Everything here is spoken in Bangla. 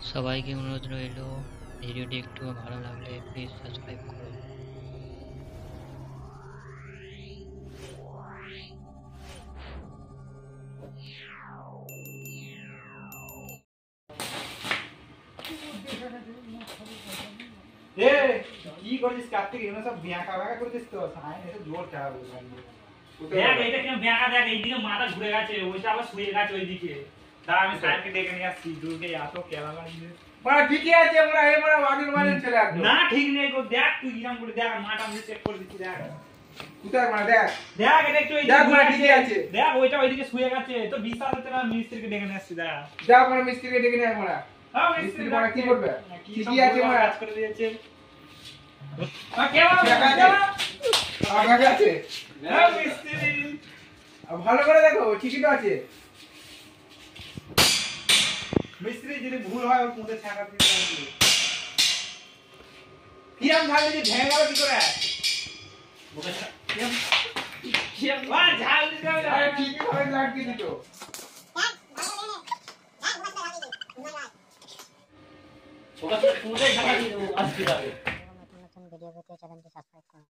সবাইকে অনুরোধ রইল, ভিডিওটি একটু ভালো লাগলে প্লিজ সাবস্ক্রাইব করুন। এ কি করছিস কার্তিক? এগুলো সব ব্যাঁকা ব্যাঁকা করছিস তো? সাইন এসে জোর খারাপ হয়ে গেল। দেখ এটা কেন ব্যাঁকা, দেখ এইদিকে মাথা ঘুরে গেছে, ওইটা আবার শুয়ে গেছে ওইদিকে। দাঁড়া আমি সাইনকে ডেকে নিয়ে আসছি। দুর্গে এত কেলা লাগিয়ে মানে ঠিকই আছে, আমরা এই মানে ওয়াগির মানে ছেলে একদম। না ঠিক নেই গো, দেখ তুই ইরাম করে দেখ, মাটা আমি চেক করে দিচ্ছি। দেখ কোথায় মানে দেখ দেখ এটা একটু দেখ মানে ঠিকই আছে। দেখ ওইটা ওইদিকে শুয়ে গেছে তো, বিশ্বাস হচ্ছে না, মিস্ত্রিকে ডেকে নিয়ে আসছি। দেখ দেখ মানে মিস্ত্রিকে ডেকে নিয়ে আয় মানে। হ্যাঁ মিস্ত্রি মানে কি করবে? ঠিকই আছে মানে কাজ করে দিয়েছে। কেমন আগাগে আছে। হ্যাঁ মিস্ত্রি ভালো করে দেখো, ঠিকই তো আছে। মিস্ত্রি যদি ভুল হয় ওর মুখে ছাকা দিতে হবে। কিরাম ঝাল দিদি ভেঙে গেল কি করে? মুখে কিরাম কিরাম ঝাল দিতে হবে। আরে ঠিকই ভাবে লাগিয়ে দিত। ওটা মুখে ছাকা দিয়ে দেবো আজকে যাবে। নতুন ভিডিও পেতে চ্যানেলটি সাবস্ক্রাইব করুন।